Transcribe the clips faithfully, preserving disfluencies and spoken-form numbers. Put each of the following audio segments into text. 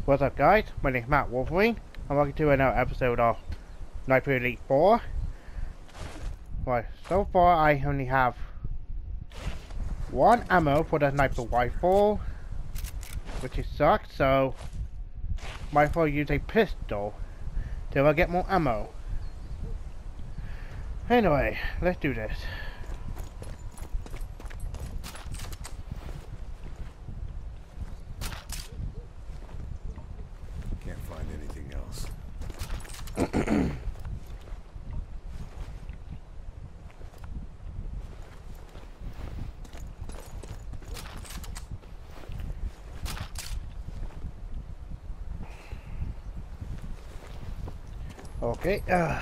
What's up, guys? My name is Matt Wolverine, and welcome to another episode of Sniper Elite four. Right, so far I only have one ammo for the sniper rifle, which is sucks, so might as well use a pistol till I get more ammo. Anyway, let's do this. Can't find anything else. Okay, uh...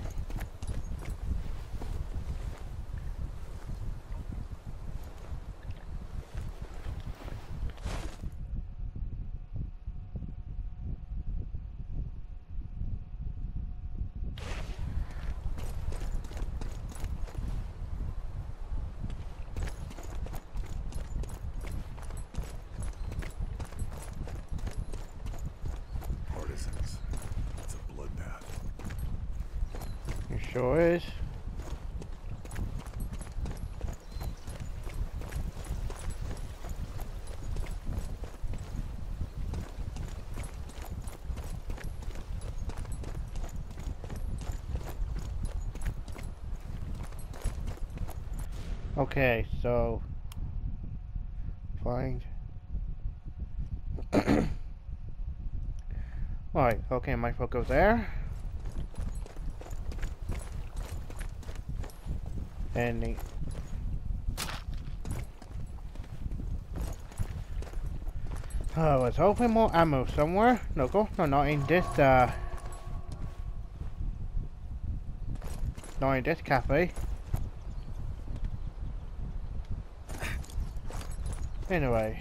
Partisans. It's a bloodbath. it sure is. Okay, so find. Right, okay, my foot goes there. And the I was hoping more ammo somewhere. No, go, no, not in this, uh, not in this cafe. Anyway.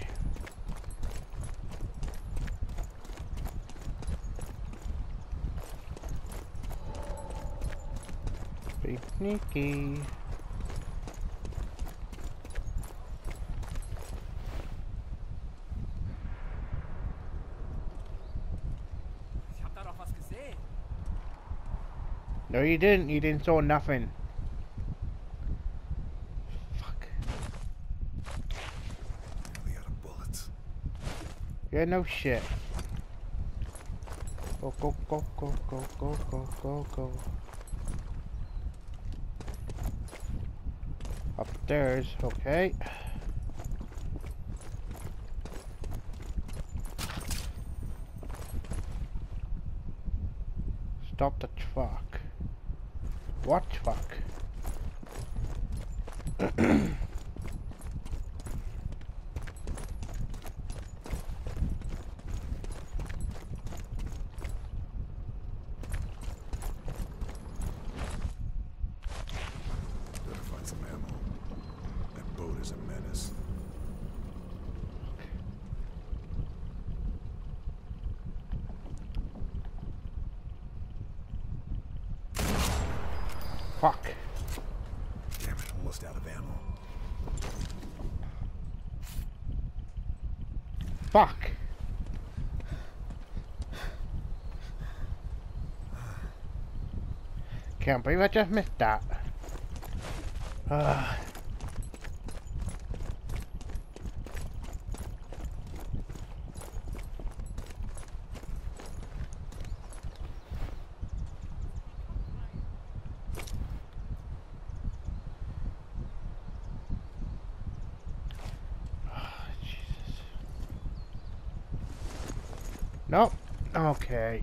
Be sneaky. Ich hab da doch was gesehen. No, you didn't. You didn't saw nothing. Fuck. Nearly out of bullets. Yeah, no shit. Go, go, go, go, go, go, go, go, go. Upstairs, okay. Stop the truck. What truck? Better find some ammo. That boat is a menace. Fuck. Damn it, almost out of ammo. Fuck. Can't believe I just missed that. Uh. Jesus. Nope. Okay.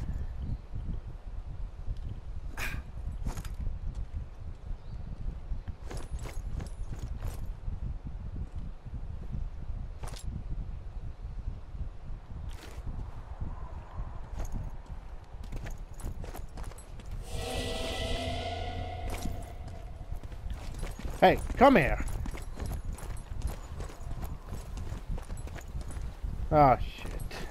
Hey, come here. Oh shit.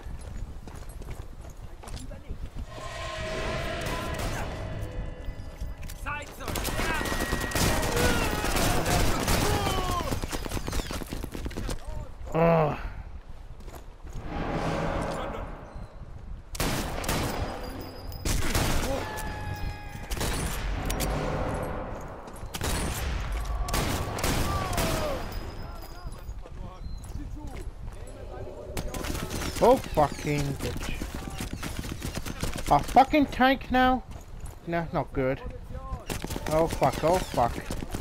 Zeit so. Oh. Oh fucking bitch. A fucking tank now? No, that's not good. Oh fuck, oh fuck.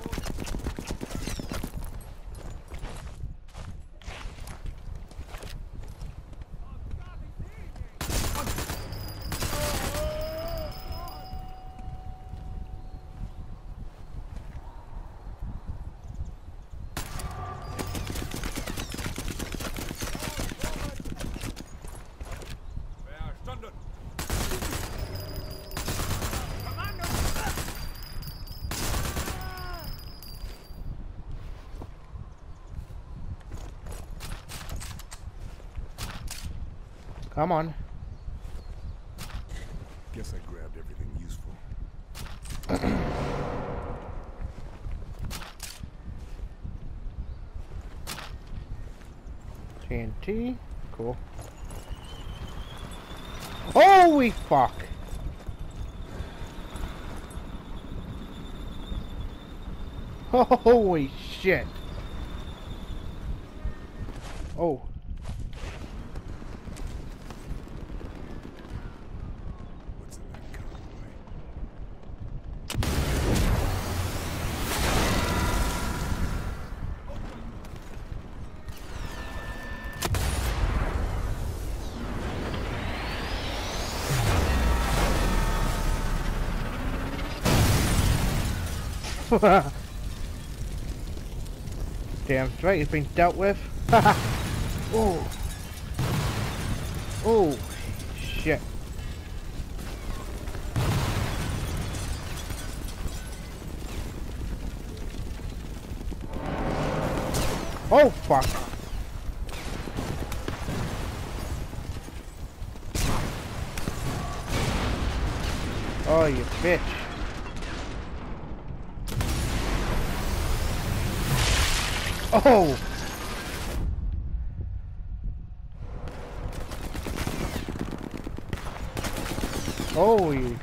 Verstanden. Come on. Guess I grabbed everything useful. T N T. Cool. Holy fuck! Holy shit! Oh. What's in that convoy? Damn straight, he's been dealt with. Oh. Oh. Shit. Oh fuck. Oh, you bitch. Oh! Oh, you.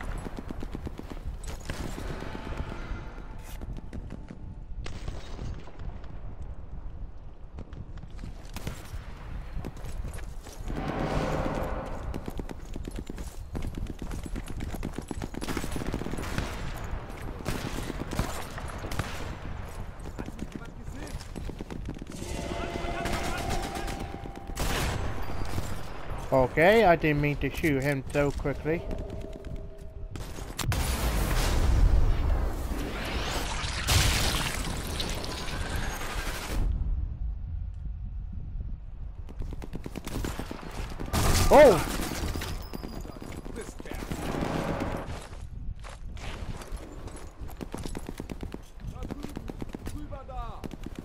Okay, I didn't mean to shoot him so quickly. Oh! This cat. Rüber da.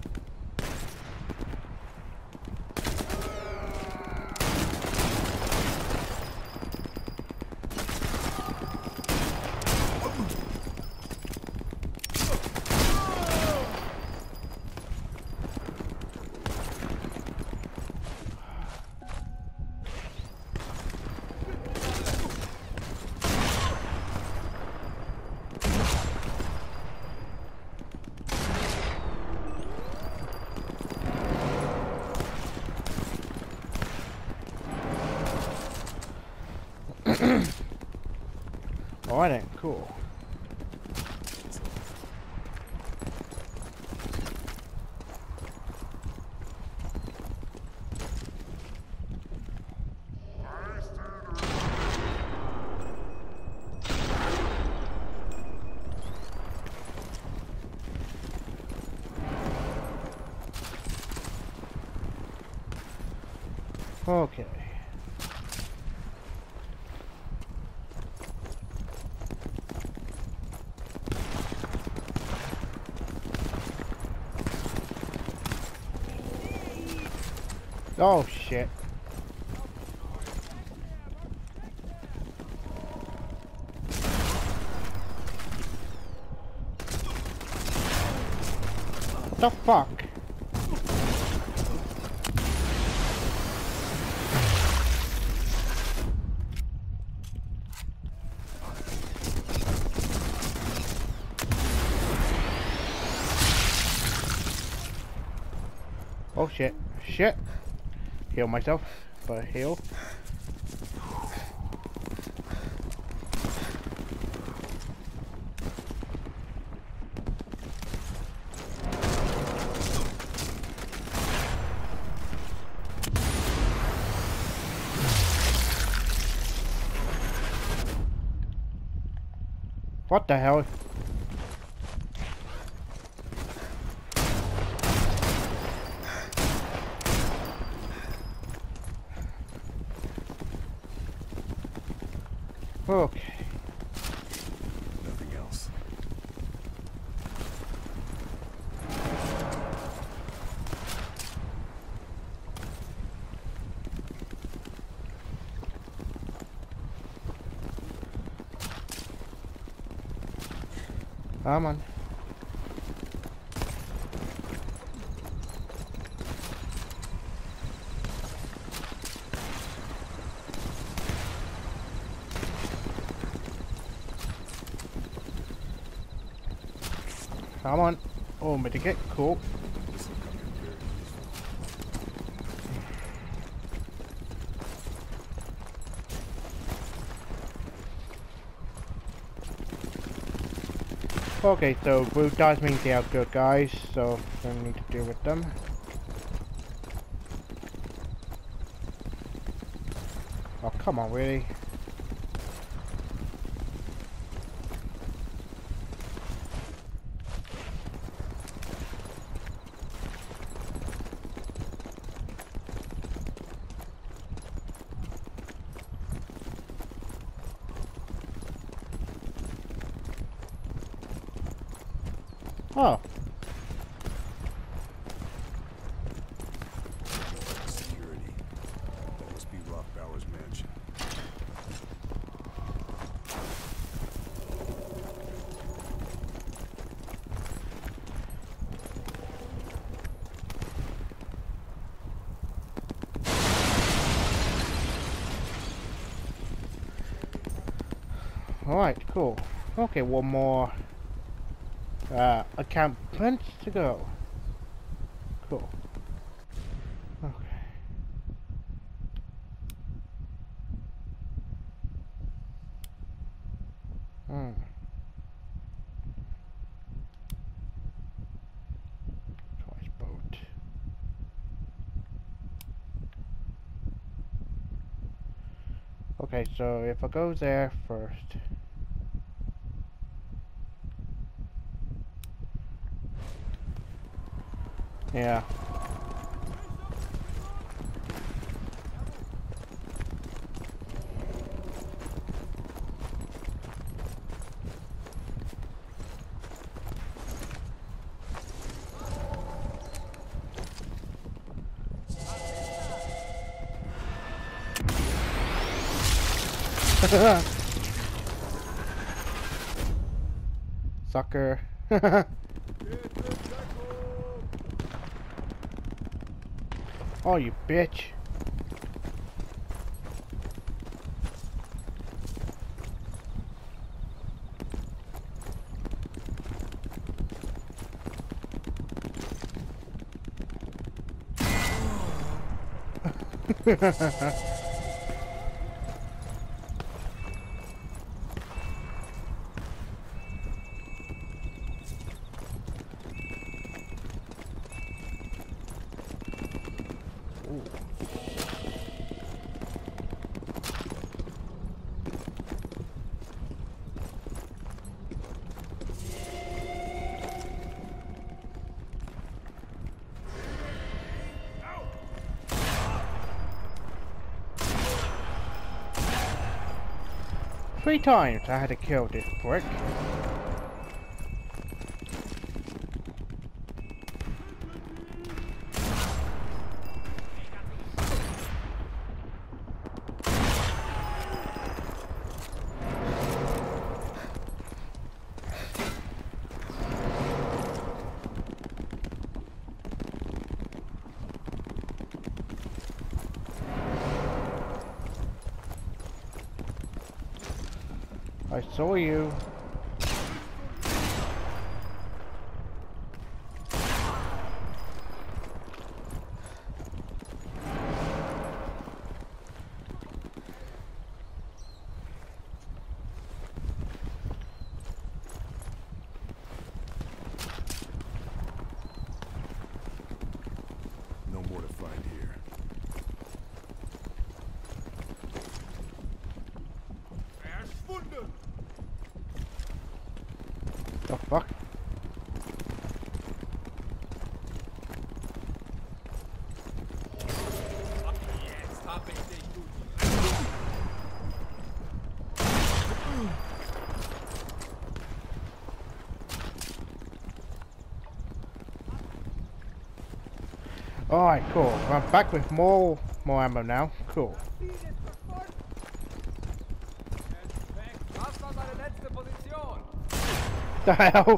Alright then, cool. Okay. Oh shit. What the fuck? Oh shit. Shit. Heal myself. for a heal. What the hell? Okay. Nothing else. Come on. Come on. Oh, medikit. Cool. This will come in very useful. Okay, so blue does mean they are good guys, so don't need to deal with them. Oh, come on, really? Oh. Security. That must be Rothbauer's mansion. Alright, cool. Okay, one more uh, account print to go. Cool. Okay. Hmm. Twice boat. Okay, so if I go there first. Yeah. Sucker. Oh, you bitch. Three times I had to kill this prick. I saw you. The fuck? Jetzt hab ich dich, du. Alright, cool. I'm back with more more ammo now. Cool. Das war meine letzte Position. The hell?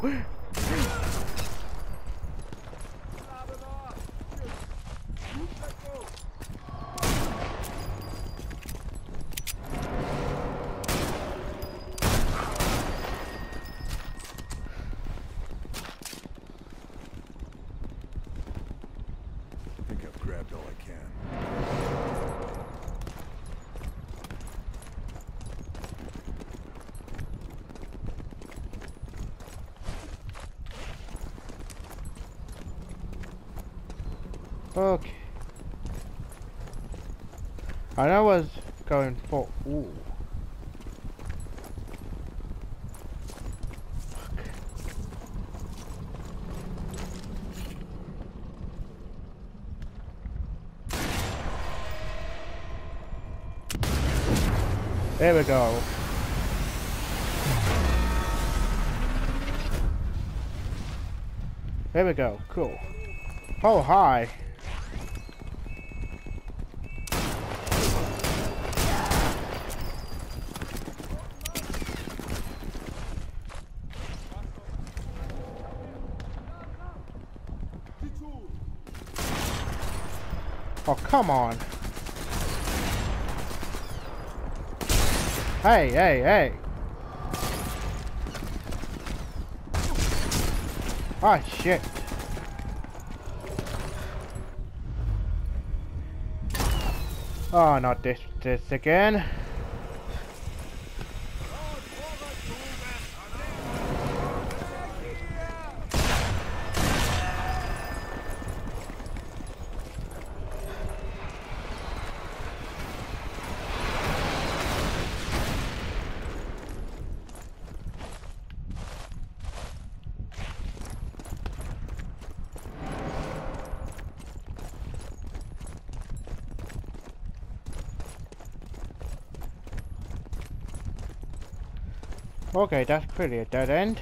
I think I've grabbed all I can. Okay. I know I was going for. Ooh. There we go. There we go. Cool. Oh, hi. Oh, come on. Hey, hey, hey. Ah, shit. Oh, not this, this again. Okay, that's clearly a dead end.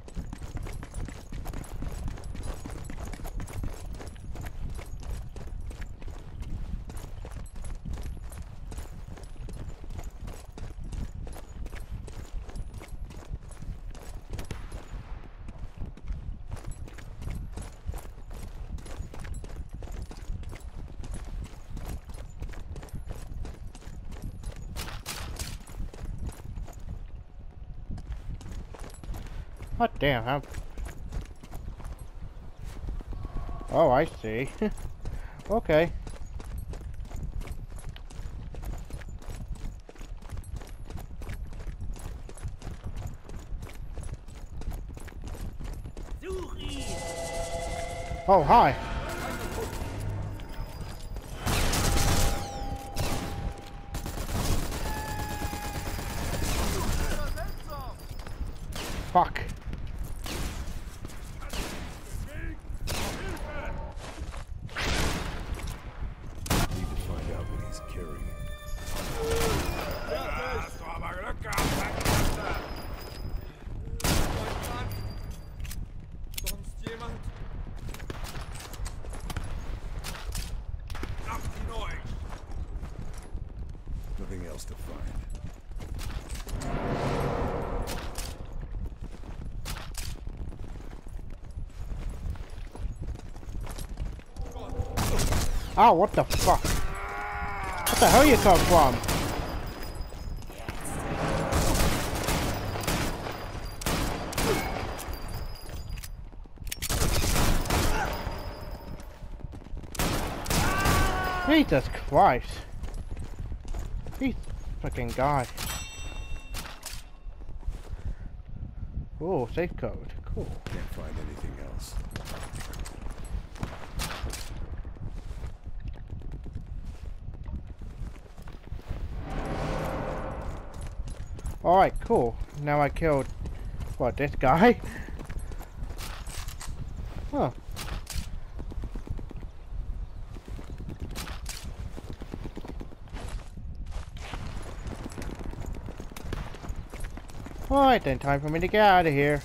Oh damn, how... Oh, I see. Okay. Oh, hi. Fuck. Nothing else to find. Oh, what the fuck? What the hell you come from? Jesus Christ. These fucking guy. Oh, safe code. Cool. Can't find anything else. Alright, cool. Now I killed, what, this guy? Huh. Alright then, time for me to get out of here.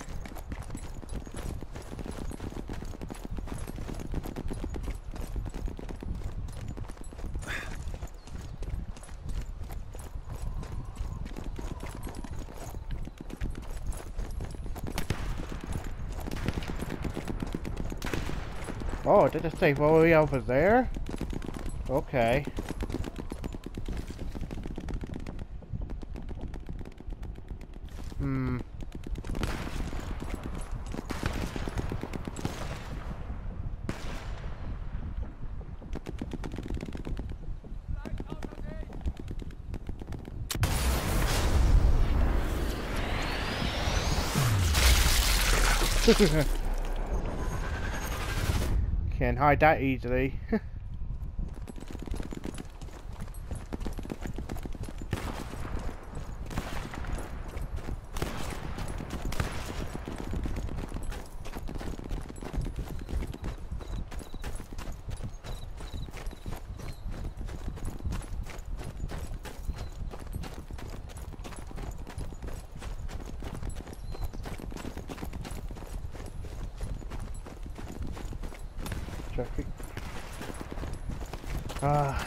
Oh, did it say all the way over there? Okay. Hmm. Can't hide that easily. Traffic. Ah.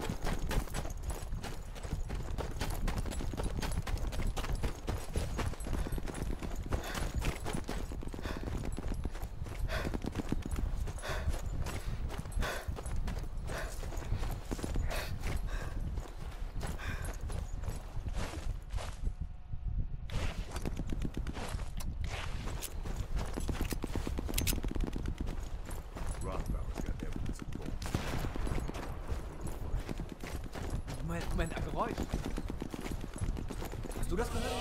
Rothbauer's got evidence of both. Moment, Moment, ein Geräusch. Hast du das gehört?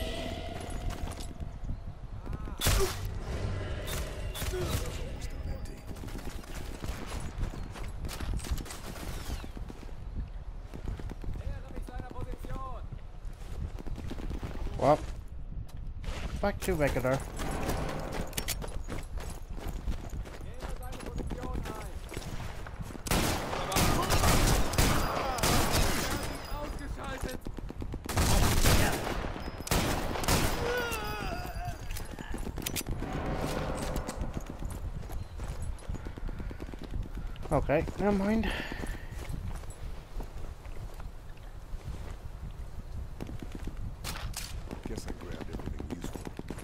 Almost on empty. Nähere mich seiner Position. Well, back to regular. Nehme seine Position ein. Ausgeschaltet. Okay, never mind. Guess I grabbed everything useful.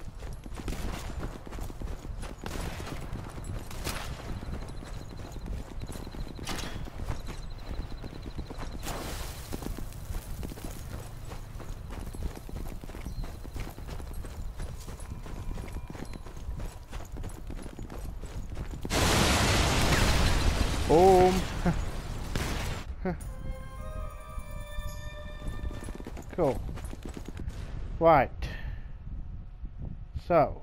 Boom. Cool. Right. So.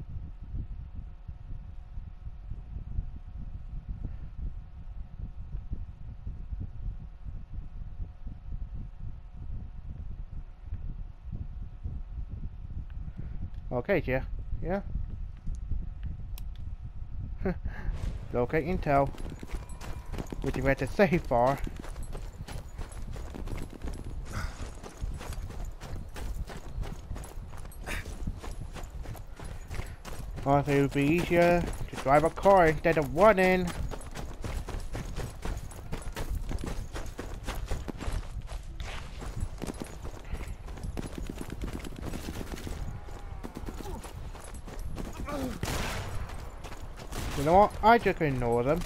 Okay, yeah. Yeah. Locate intel. Which you had to save for. I think it would be easier to drive a car instead of running. You know what? I just ignore them.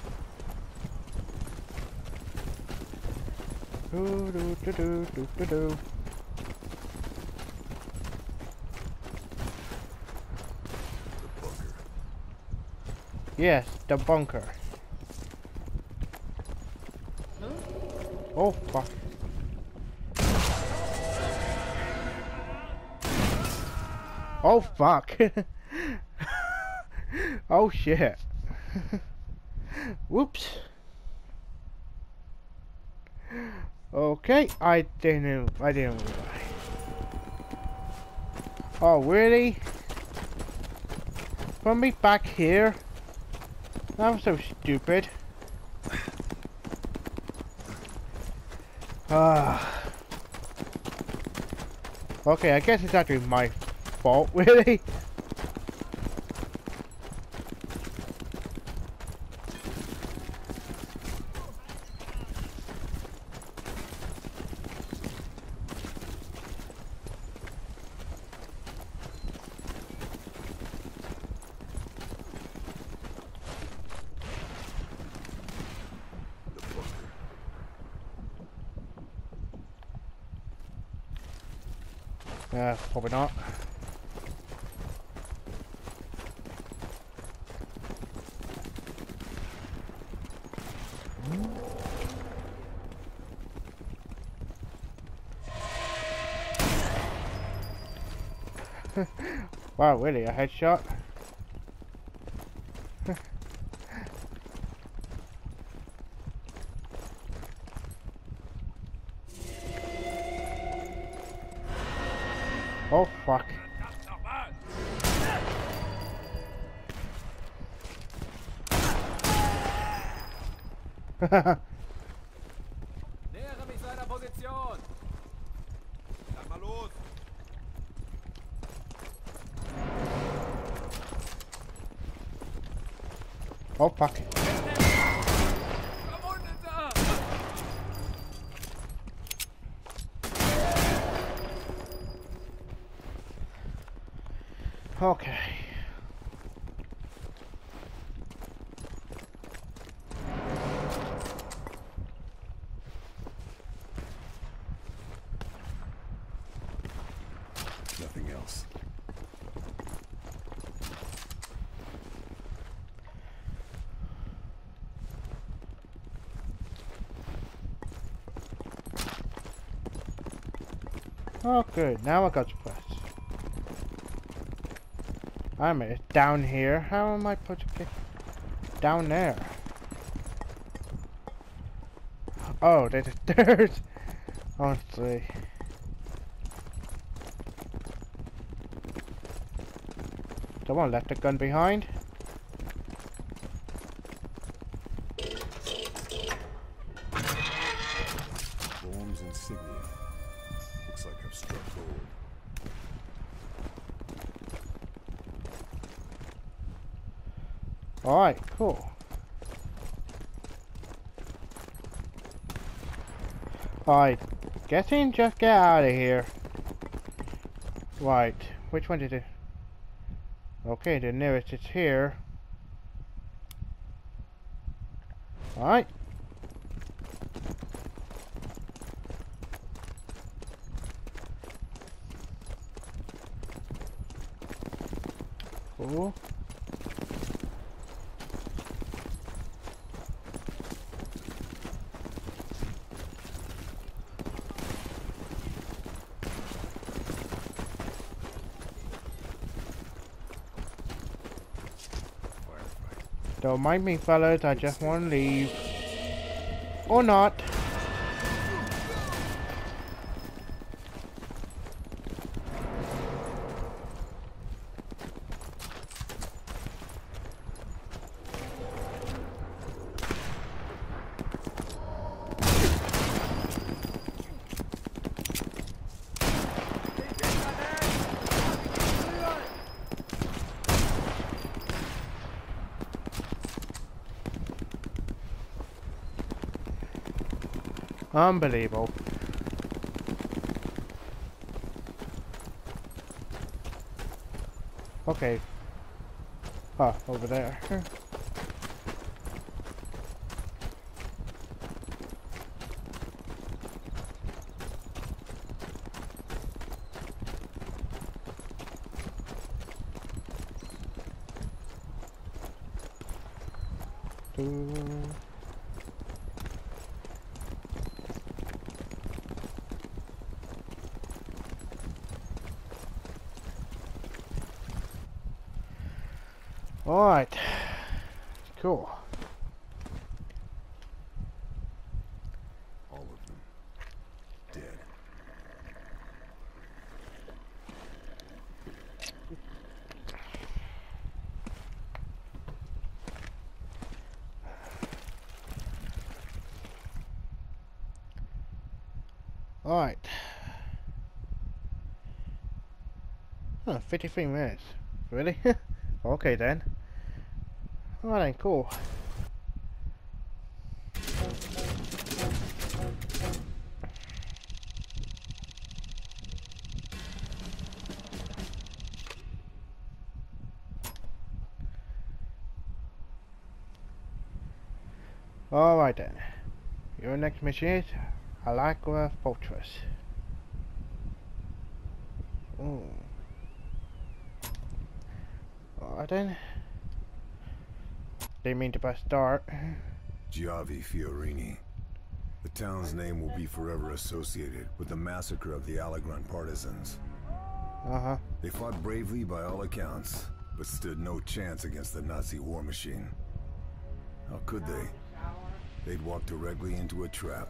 Do do do do do do do. The bunker. Yes, the bunker. Oh fuck. Oh fuck. Oh shit. Whoops. Okay, I didn't I didn't realize. Oh really? Put me back here. That was so stupid. Ah. Okay, I guess it's actually my fault, really. Uh, probably not. Wow, really? A headshot? Oh, fuck. Nähere mich seiner Position! Dann mal los! Oh, fuck. Verwundeter! Okay. Nothing else. Oh, good. Now I got to press. I'm uh, down here. How am I supposed to get down there? Oh, there's a stairs. Honestly. Someone left a gun behind. Forms insignia. Looks like I've struck gold. Alright, cool. Alright, guessing just get out of here. Right, which one did it? Okay, the nearest is here. Alright. Cool. Don't mind me, fellas. I just want to leave. Or not. Unbelievable. Okay. Ah, over there. Two. All right. Cool. All of them. Dead. Alright. Oh, fifty-three minutes. Really? Okay then. Alright then, cool. Alright then. Your next mission is Alakra Fortress. Ooh. Alright then. Didn't mean to press start. Giavi Fiorini. The town's name will be forever associated with the massacre of the Alagran partisans. Uh-huh. They fought bravely by all accounts, but stood no chance against the Nazi war machine. How could they? They'd walked directly into a trap.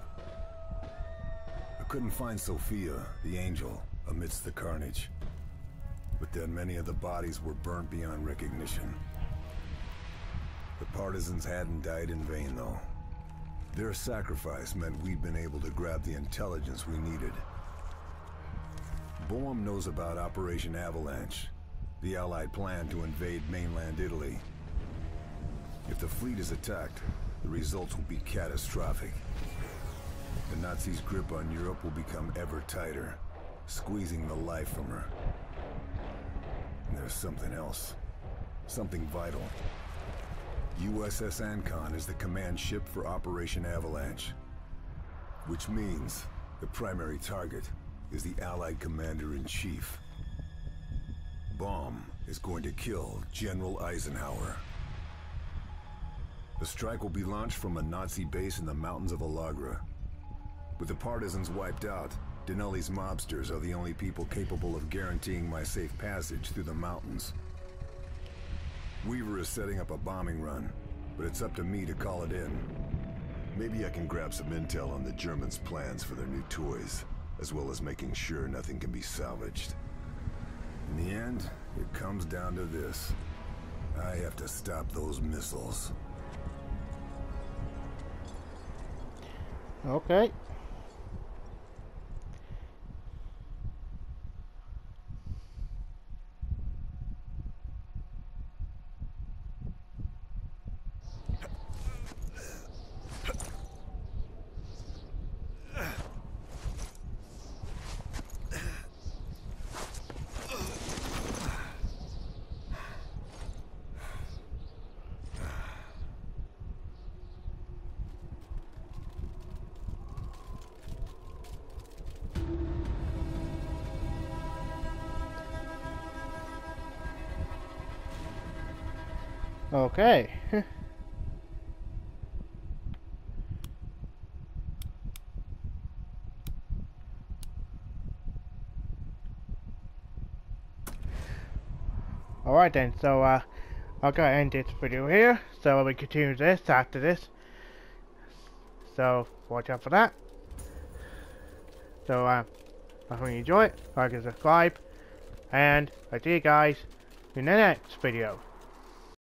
I couldn't find Sophia, the angel, amidst the carnage. But then many of the bodies were burnt beyond recognition. The partisans hadn't died in vain, though. Their sacrifice meant we'd been able to grab the intelligence we needed. Boehm knows about Operation Avalanche, the Allied plan to invade mainland Italy. If the fleet is attacked, the results will be catastrophic. The Nazis' grip on Europe will become ever tighter, squeezing the life from her. And there's something else. Something vital. U S S Ancon is the command ship for Operation Avalanche. Which means the primary target is the Allied Commander-in-Chief. Bomb is going to kill General Eisenhower. The strike will be launched from a Nazi base in the mountains of Alagra. With the partisans wiped out, Denelli's mobsters are the only people capable of guaranteeing my safe passage through the mountains. Weaver is setting up a bombing run, but it's up to me to call it in. Maybe I can grab some intel on the Germans' plans for their new toys, as well as making sure nothing can be salvaged. In the end, it comes down to this. I have to stop those missiles. Okay. Okay. Alright then, so uh, I'll go end this video here, so we continue this after this. So, watch out for that. So, uh, I hope you enjoy it, like and subscribe, and I'll see you guys in the next video.